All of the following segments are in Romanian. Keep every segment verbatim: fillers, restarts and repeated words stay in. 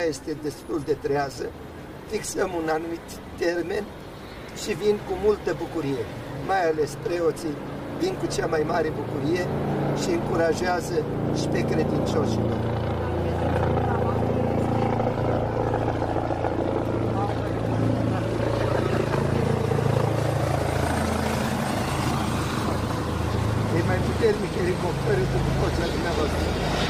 Este destul de trează, fixăm un anumit termen și vin cu multă bucurie. Mai ales preoții vin cu cea mai mare bucurie și încurajează și pe credincioșii lor. E mai puternic elicopterul după vocea dumneavoastră.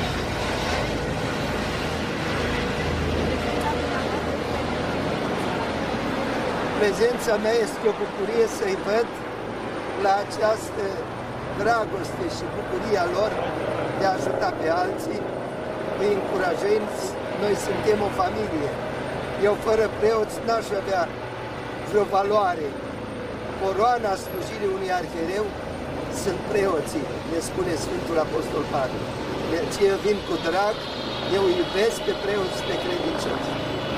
Prezența mea este o bucurie să-i văd la această dragoste și bucuria lor de a ajuta pe alții, îi încurajăm, noi suntem o familie. Eu fără preoți n-aș avea vreo valoare. Coroana slujirii unui arhiereu sunt preoții, ne spune Sfântul Apostol Pavel. Deci eu vin cu drag, eu iubesc pe preoți și pe credincioși.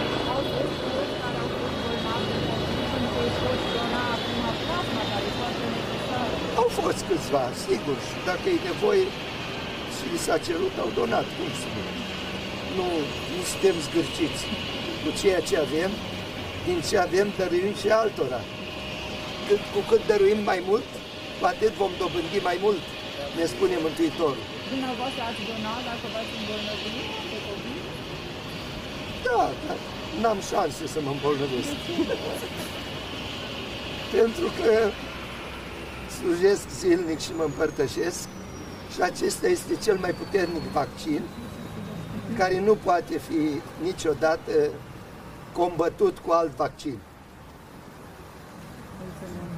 Au fost câțiva, sigur, și dacă e nevoie și li s-a cerut, au donat, cum spune. Nu, nu suntem zgârciți cu ceea ce avem, din ce avem dăruim și altora. Cât, cu cât dăruim mai mult, cu atât vom dobândi mai mult, ne spune Mântuitorul. Dumneavoastră ați donat dacă v-ați îmbolnăvit pe copii? Da, dar n-am șanse să mă îmbolnăvesc. Pentru că slujesc zilnic și mă împărtășesc și acesta este cel mai puternic vaccin care nu poate fi niciodată combătut cu alt vaccin. Mulțumim.